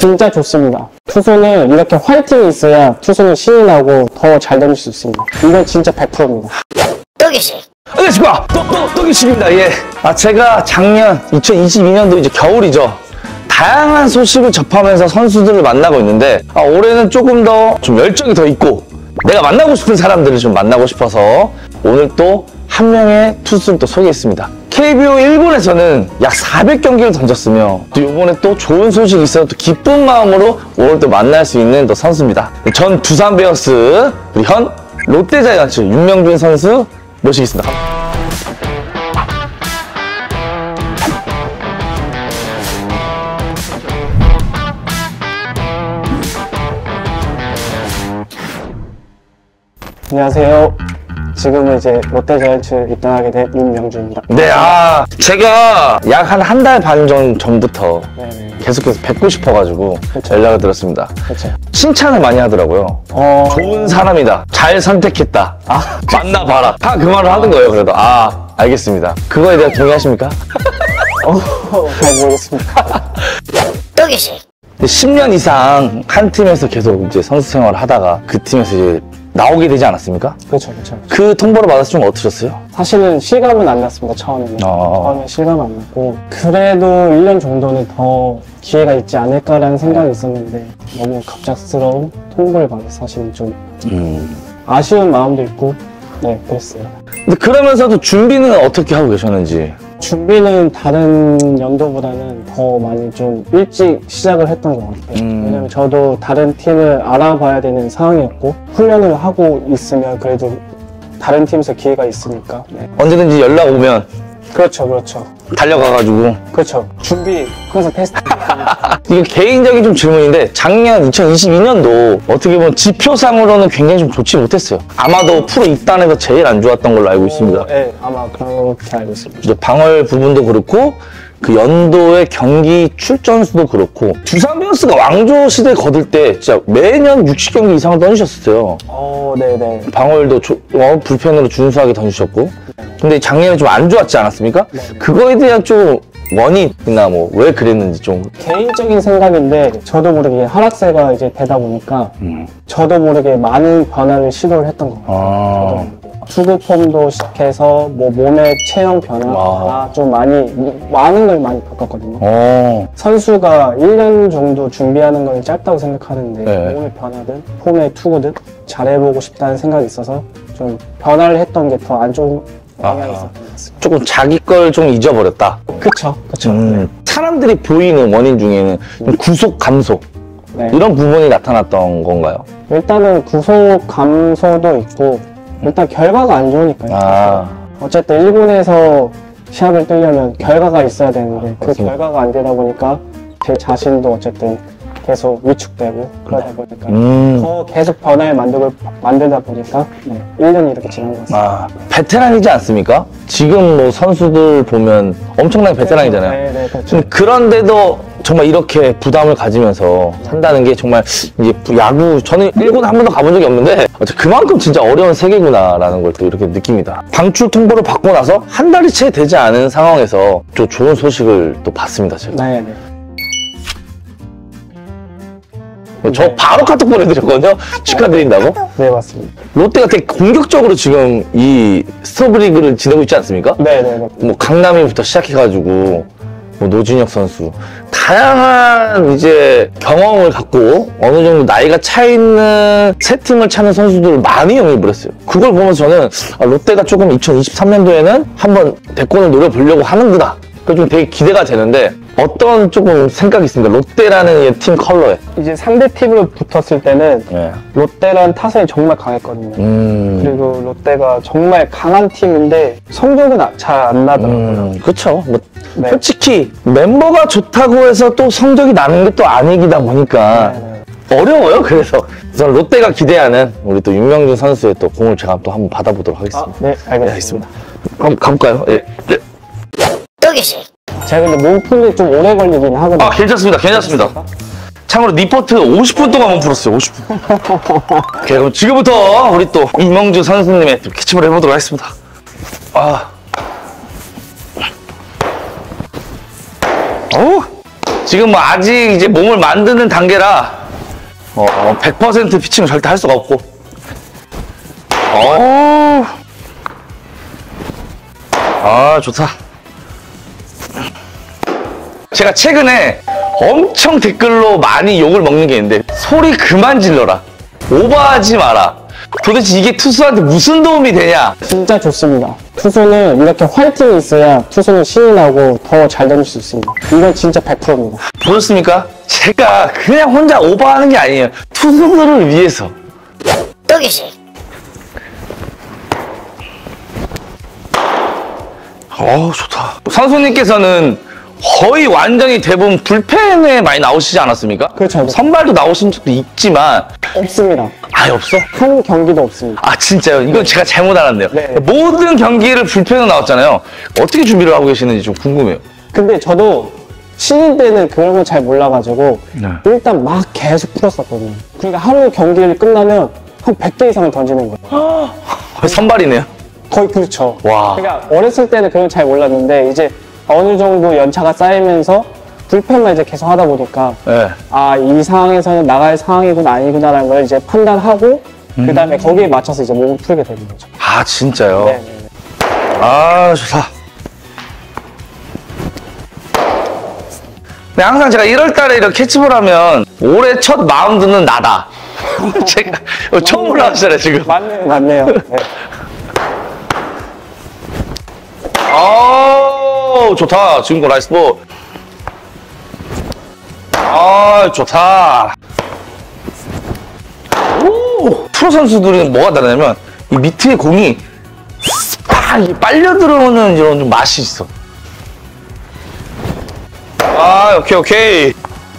진짜 좋습니다. 투수는 이렇게 화이팅이 있어야 투수는 신이 나고 더 잘 던질 수 있습니다. 이건 진짜 100%입니다. 또기식. 안녕하십니까. 또기식입니다. 예. 제가 작년 2022년도 이제 겨울이죠. 다양한 소식을 접하면서 선수들을 만나고 있는데 올해는 조금 더 좀 열정이 더 있고 내가 만나고 싶은 사람들을 좀 만나고 싶어서 오늘 또 한 명의 투수를 또 소개했습니다. KBO 1군에서는 약 400경기를 던졌으며 또 이번에 또 좋은 소식이 있어서 또 기쁜 마음으로 오늘 또 만날 수 있는 또 선수입니다. 전 두산 베어스 우리 현 롯데자이언츠 윤명준 선수 모시겠습니다. 안녕하세요. 지금은 이제 롯데자이언츠 입단하게 된 윤명준입니다. 네, 제가 약 한 달 반 전부터 네네. 계속해서 뵙고 싶어가지고 그쵸. 연락을 드렸습니다. 그렇죠. 칭찬을 많이 하더라고요. 좋은 사람이다. 잘 선택했다. 만나봐라. 다 그 말을 하는 거예요. 그래도 알겠습니다. 그거에 대해 동의하십니까? 잘 모르겠습니다. 또기식. 10년 이상 한 팀에서 계속 이제 선수 생활을 하다가 그 팀에서 이제 나오게 되지 않았습니까? 그렇죠, 그렇죠. 그 통보를 받아서 좀 어떠셨어요? 사실은 실감은 안 났습니다, 처음에는. 처음에 실감 안 났고. 그래도 1년 정도는 더 기회가 있지 않을까라는 생각이 있었는데, 너무 갑작스러운 통보를 받아서 사실은 좀 아쉬운 마음도 있고, 네, 그랬어요. 근데 그러면서도 준비는 어떻게 하고 계셨는지? 준비는 다른 연도보다는 더 많이 좀 일찍 시작을 했던 것 같아요. 왜냐면 저도 다른 팀을 알아봐야 되는 상황이었고, 훈련을 하고 있으면 그래도 다른 팀에서 기회가 있으니까. 네. 언제든지 연락 오면 그렇죠, 그렇죠. 달려가가지고. 그렇죠. 준비, 그래서 테스트. 이게 개인적인 좀 질문인데 작년 2022년도 어떻게 보면 지표상으로는 굉장히 좀 좋지 못했어요. 아마도 프로 입단에서 제일 안 좋았던 걸로 알고 있습니다. 네, 아마 그렇게 알고 있습니다. 이제 방어율 부분도 그렇고 그 연도의 경기 출전 수도 그렇고 두산 베어스가 왕조 시대 거들 때 진짜 매년 60경기 이상 던지셨어요. 네네. 방어율도 불펜으로 준수하게 던지셨고 근데 작년에 좀 안 좋았지 않았습니까? 그거에 대한 좀 원인이나 뭐 왜 그랬는지 좀 개인적인 생각인데 저도 모르게 하락세가 이제 되다 보니까 저도 모르게 많은 변화를 시도를 했던 것 같아요. 투구 폼도 시작해서 뭐 몸의 체형 변화나 좀 많은 걸 많이 바꿨거든요. 선수가 1년 정도 준비하는 건 짧다고 생각하는데 네. 몸의 변화든 폼의 투구든 잘해보고 싶다는 생각이 있어서 좀 변화를 했던 게 더 안 좋은 영향이 있었던 것 같습니다. 조금 자기 걸 좀 잊어버렸다. 그쵸. 사람들이 보이는 원인 중에는 좀 구속 감소 네. 이런 부분이 나타났던 건가요? 일단은 구속 감소도 있고 일단 결과가 안 좋으니까요. 어쨌든 1군에서 시합을 뛰려면 결과가 있어야 되는데 그 맞습니다. 결과가 안 되다 보니까 제 자신도 어쨌든 계속 위축되고 그러다 보니까 더 계속 변화를 만들다 보니까 1년이 이렇게 지난 것 같습니다. 베테랑이지 않습니까? 지금 뭐 선수들 보면 엄청나게 베테랑이잖아요. 네, 그렇죠. 그런데도 정말 이렇게 부담을 가지면서 산다는 게 정말 이제 야구 저는 1군 한 번도 가본 적이 없는데 그만큼 진짜 어려운 세계구나라는 걸 또 이렇게 느낍니다. 방출 통보를 받고 나서 한 달이 채 되지 않은 상황에서 또 좋은 소식을 또 봤습니다. 제가. 네. 저 바로 카톡 보내드렸거든요. 축하드린다고. 네, 맞습니다. 롯데가 되게 공격적으로 지금 이 스토브리그를 지내고 있지 않습니까? 네. 뭐 강남이부터 시작해가지고 뭐 노진혁 선수 다양한 이제 경험을 갖고 어느 정도 나이가 차 있는 새 팀을 찾는 선수들을 많이 영입을 했어요. 그걸 보면서 저는 롯데가 조금 2023년도에는 한번 대권을 노려보려고 하는구나. 그래서 좀 되게 기대가 되는데 어떤 조금 생각이 있습니까? 롯데라는 팀 컬러에. 이제 상대 팀으로 붙었을 때는 롯데라는 타선이 정말 강했거든요. 그리고 롯데가 정말 강한 팀인데 성적은 잘 안 나더라고요. 그렇죠. 뭐 솔직히 멤버가 좋다고 해서 또 성적이 나는 게 또 아니기다 보니까 어려워요. 그래서 저는 롯데가 기대하는 우리 또 윤명준 선수의 또 공을 제가 또 한번 받아보도록 하겠습니다. 네, 알겠습니다. 그럼 가볼까요? 예. 또기식. 제가 근데 몸풀이 좀 오래 걸리긴 하거든요. 괜찮습니다. 참고로 니포트 50분 동안 몸 풀었어요. 50분. 오케이, 그럼 지금부터 우리 또 윤명준 선수님의 또 캐치볼 해보도록 하겠습니다. 지금 뭐 아직 이제 몸을 만드는 단계라 100% 피칭을 절대 할 수가 없고. 아, 좋다. 제가 최근에 엄청 댓글로 많이 욕을 먹는 게 있는데, 소리 그만 질러라, 오버하지 마라, 도대체 이게 투수한테 무슨 도움이 되냐. 진짜 좋습니다. 투수는 이렇게 화이팅이 있어야 투수는 신이 나고 더 잘 던질 수 있습니다. 이건 진짜 100%입니다. 보셨습니까? 제가 그냥 혼자 오버하는 게 아니에요. 투수들을 위해서. 여기시. 좋다. 선수님께서는 거의 완전히 대부분 불펜에 많이 나오시지 않았습니까? 그렇죠. 선발도 나오신 적도 있지만 없습니다. 아예 없어? 한 경기도 없습니다. 아, 진짜요? 이건 제가 잘못 알았네요. 네. 모든 경기를 불펜으로 나왔잖아요. 어떻게 준비를 하고 계시는지 좀 궁금해요. 근데 저도 신인 때는 그런 걸 잘 몰라가지고 네. 일단 막 계속 풀었었거든요. 그러니까 하루 경기를 끝나면 한 100개 이상을 던지는 거예요. 거의 선발이네요. 거의 그렇죠. 와. 그러니까 어렸을 때는 그건 잘 몰랐는데 이제 어느 정도 연차가 쌓이면서 불펜만 이제 계속 하다 보니까 네. 아, 이 상황에서는 나갈 상황이구나 아니구나라는 걸 이제 판단하고 그 다음에 거기에 맞춰서 이제 몸을 풀게 되는 거죠. 아, 진짜요? 네. 아, 좋다. 근데 항상 제가 1월 달에 이렇게 캐치볼 하면 올해 첫 마운드는 나다. 제가 처음 올라왔잖아요, 지금. 맞네요, 맞네요. 네. 좋다. 지금 거 나이스 볼. 좋다. 프로 선수들은 뭐가 다르냐면 이 밑에 공이 이 빨려 들어오는 이런 좀 맛이 있어. 오케이.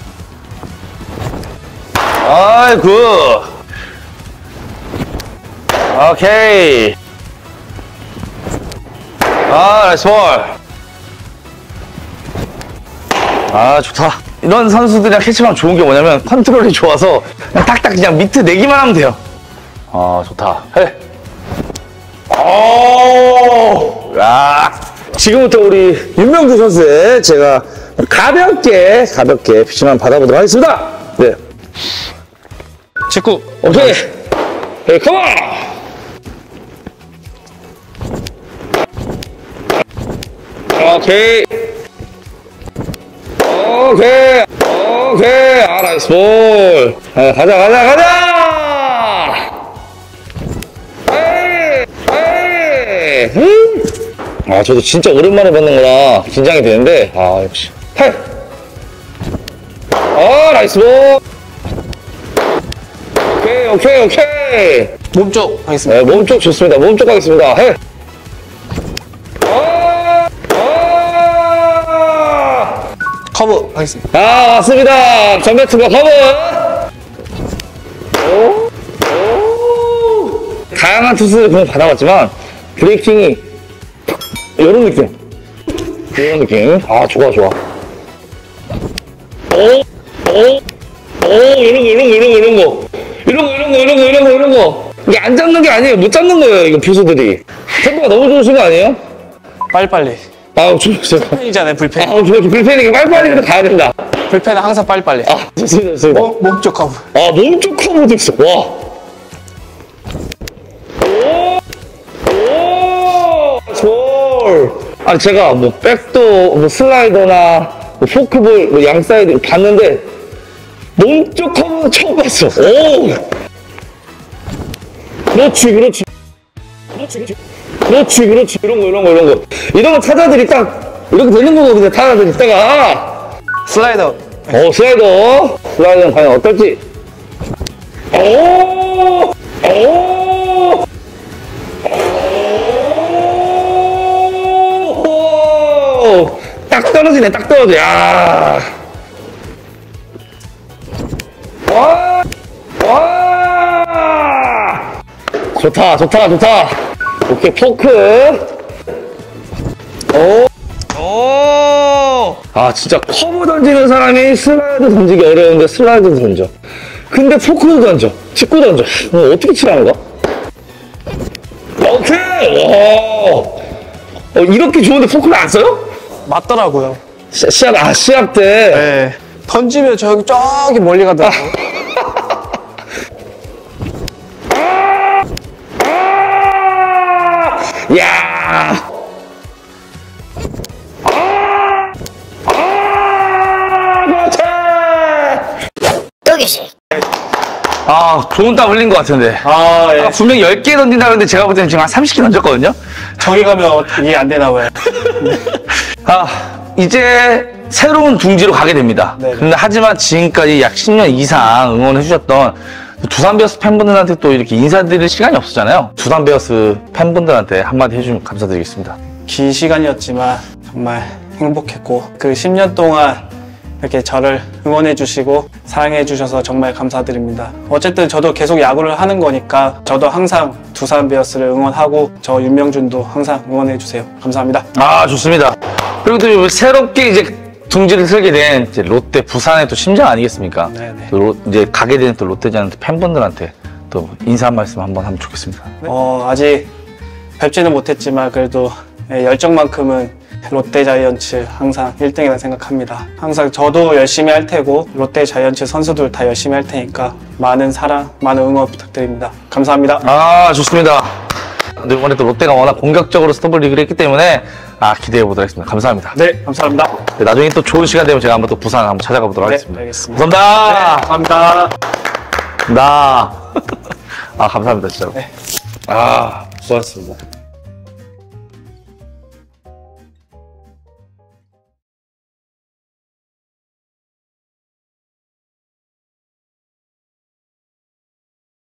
굿. 오케이. 나이스 볼. 좋다. 이런 선수들이랑 캐치하면 좋은 게 뭐냐면 컨트롤이 좋아서 그냥 딱딱 그냥 밑에 내기만 하면 돼요. 좋다. 해. 지금부터 우리 윤명주 선수의 제가 가볍게 피칭만 받아보도록 하겠습니다. 네. 직구. 오케이. 헤이, 컴온! 오케이. 나이스 볼. 가자. 저도 진짜 오랜만에 받는 거라 긴장이 되는데, 역시. 헤이. 나이스 볼. 오케이. 몸쪽 하겠습니다. 네, 몸쪽 좋습니다. 몸쪽 가겠습니다. 헤이. 커브 하겠습니다. 왔습니다. 전배트가 커버. 다양한 투수들 공을 받아봤지만 브레이킹이 이런 느낌. 좋아. 이런 거. 이게 안 잡는 게 아니에요. 못 잡는 거예요, 이거 투수들이. 템포가 너무 좋으신 거 아니에요? 빨리빨리. 좋습니다. 불펜이잖아요, 불펜. 불펜이니까 빨리빨리 가야 된다. 불펜은 항상 빨리빨리. 좋습니다. 몸쪽 커브. 몸쪽 커브도 있어. 와. 제가 뭐 백도, 뭐 슬라이더나 뭐 포크볼, 뭐 양사이드 봤는데 몸쪽 커브는 처음 봤어. 그렇지. 이런 거 타자들이 딱 이렇게 되는 거거든요. 타자들이 있다가. 슬라이더. 슬라이더는 과연 어떨지. 딱 떨어지네, 딱 떨어져. 야. 좋다. 오케이, 포크. 진짜 커브 던지는 사람이 슬라이드 던지기 어려운데 슬라이드 던져. 근데 포크도 던져. 직구 던져. 어떻게 치라는 거야? 오케이! 와. 이렇게 좋은데 포크를 안 써요? 맞더라고요. 시합 때. 네. 던지면 저기 멀리 가더라고요. 야! 그렇지! 또기식. 좋은 땀 흘린 것 같은데. 예. 분명히 10개 던진다 그랬는데 제가 볼 때는 지금 한 30개 던졌거든요? 저기 가면 이게 안 되나 봐요. 이제 새로운 둥지로 가게 됩니다. 네. 근데 하지만 지금까지 약 10년 이상 응원해주셨던 두산 베어스 팬분들한테 또 이렇게 인사드릴 시간이 없었잖아요. 두산 베어스 팬분들한테 한마디 해주면 감사드리겠습니다. 긴 시간이었지만 정말 행복했고 그 10년 동안 이렇게 저를 응원해 주시고 사랑해 주셔서 정말 감사드립니다. 어쨌든 저도 계속 야구를 하는 거니까 저도 항상 두산 베어스를 응원하고 저 윤명준도 항상 응원해 주세요. 감사합니다. 좋습니다. 그리고 또 새롭게 이제 둥지를 틀게 된 이제 롯데 부산의 또 심장 아니겠습니까? 네네. 또 이제 가게 된 또 롯데자이언트 팬분들한테 또 인사 한 말씀 한번 하면 좋겠습니다. 아직 뵙지는 못했지만 그래도 열정만큼은 롯데자이언츠 항상 1등이라 생각합니다. 항상 저도 열심히 할 테고 롯데자이언츠 선수들 다 열심히 할 테니까 많은 사랑, 많은 응원 부탁드립니다. 감사합니다. 좋습니다. 근데 이번에 또 롯데가 워낙 공격적으로 스토브 리그를 했기 때문에 기대해 보도록 하겠습니다. 감사합니다. 네, 감사합니다. 네, 나중에 또 좋은 시간 되면 제가 한번 또 부산 한번 찾아가 보도록 네, 하겠습니다. 알겠습니다. 감사합니다. 감사합니다. 감사합니다, 진짜로. 네. 수고하셨습니다.